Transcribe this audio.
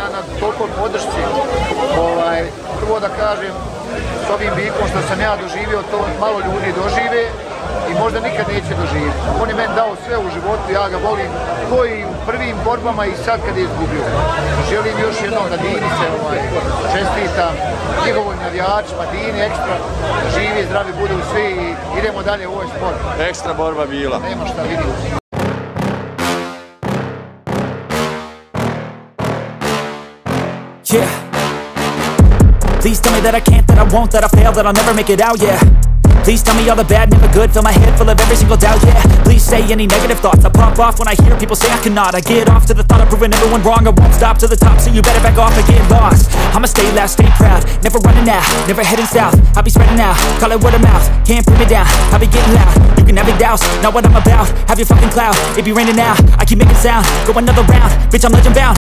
na tolikoj podršci. Prvo da kažem, s ovim vikom što sam ja doživio, to malo ljudi dožive i možda nikad neće doživjeti. On je meni dao sve u životu, ja ga volim, ko i u prvim borbama i sad kad je izgubio. Želim još jednom da Dini se čestitam, njihovim navijačima, Dini ekstra, da živi, zdravi budu svi i idemo dalje u ovoj sport. Ekstra borba bila. Nema šta, vidimo se. Yeah. Please tell me that I can't, that I won't, that I fail, that I'll never make it out, yeah. Please tell me all the bad, never good, fill my head full of every single doubt, yeah. Please say any negative thoughts, I pop off when I hear people say I cannot. I get off to the thought of proving everyone wrong, I won't stop to the top, so you better back off and get lost. I'ma stay loud, stay proud, never running out, never heading south. I'll be spreading out, call it word of mouth, can't put me down, I'll be getting loud. You can have your doubts, not what I'm about, have your fucking clout, it be raining now, I keep making sound, go another round, bitch I'm legend bound.